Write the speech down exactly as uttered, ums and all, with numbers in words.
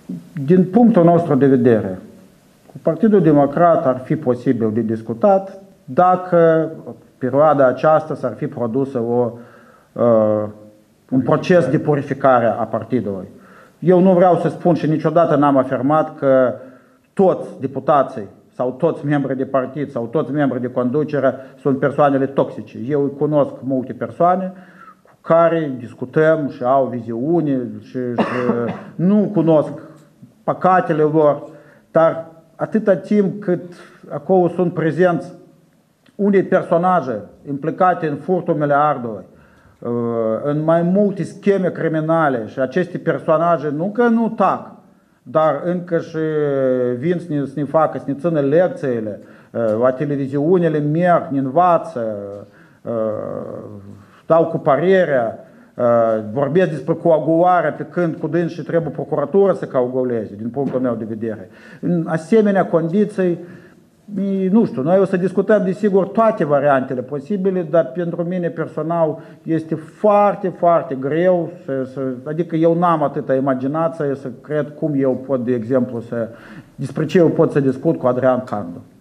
din punctul nostru de vedere, cu Partidul Democrat ar fi posibil de discutat dacă perioada aceasta s-ar fi produsă o, uh, un proces de purificare a partidului. Eu nu vreau să spun și niciodată n-am afirmat că toți deputații sau toți membrii de partid sau toți membrii de conducere sunt persoanele toxice. Eu cunosc multe persoane cu care discutăm și au viziuni și, și nu cunosc păcatele lor, dar atâta timp cât acolo sunt prezenți unei personaje implicate în furtul miliardului, în mai multe scheme criminale și aceste personaje nu că nu tac, dar încă și vin să ne, să ne facă, să ne țină lecțiile, la televiziunile merg, ne învață, dau cu părerea, vorbesc despre coagulare pe când cu dâns și trebuie procuratura să coaguleze, din punctul meu de vedere. În asemenea condiții, nu știu, noi o să discutăm desigur toate variantele posibile, dar pentru mine personal este foarte, foarte greu, să, să, adică eu n-am atâta imaginație să cred cum eu pot, de exemplu, să, despre ce eu pot să discut cu Adrian Candu.